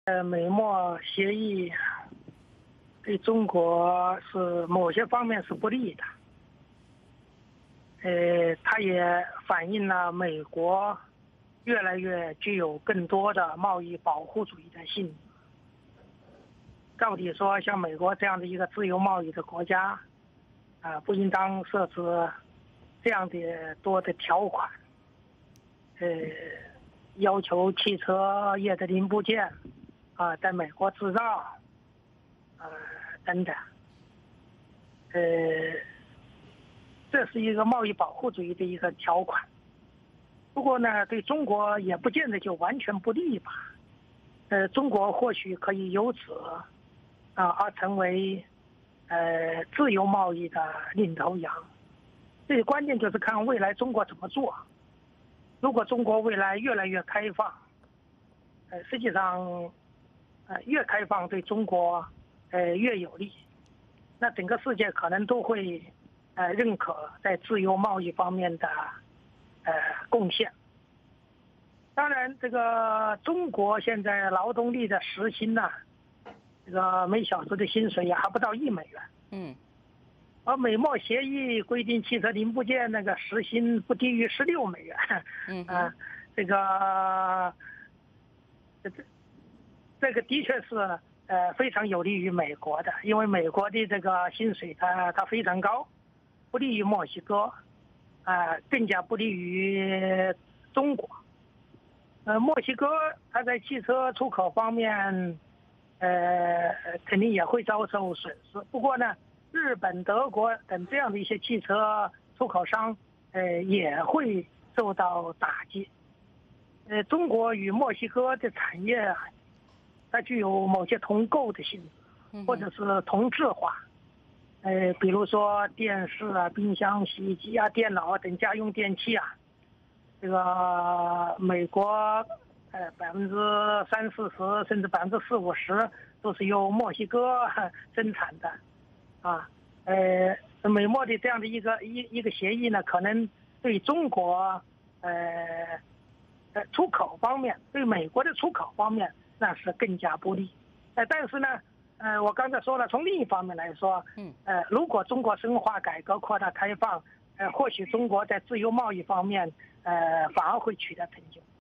美墨协议对中国是某些方面是不利的。它也反映了美国越来越具有更多的贸易保护主义的性质。照理说，像美国这样的一个自由贸易的国家，不应当设置这样的多的条款，要求汽车业的零部件在美国制造，等等，这是一个贸易保护主义的一个条款。不过呢，对中国也不见得就完全不利吧。中国或许可以由此而成为自由贸易的领头羊。这个关键就是看未来中国怎么做。如果中国未来越来越开放，实际上越开放对中国越有利，那整个世界可能都会认可在自由贸易方面的贡献。当然，这个中国现在劳动力的时薪呢，这个每小时的薪水也还不到$1。而美墨协议规定汽车零部件那个时薪不低于$16。这个的确是非常有利于美国的，因为美国的这个薪水它非常高，不利于墨西哥，更加不利于中国。墨西哥它在汽车出口方面，肯定也会遭受损失。不过呢，日本、德国等这样的一些汽车出口商，也会受到打击。中国与墨西哥的产业它具有某些同构的性质，或者是同质化。比如说电视冰箱、洗衣机电脑等家用电器这个美国30%-40%甚至40%-50%都是由墨西哥生产的。美墨的这样的一个协议呢，可能对中国出口方面，对美国的出口方面那是更加不利。但是呢，我刚才说了，从另一方面来说，如果中国深化改革、扩大开放，或许中国在自由贸易方面反而会取得成就。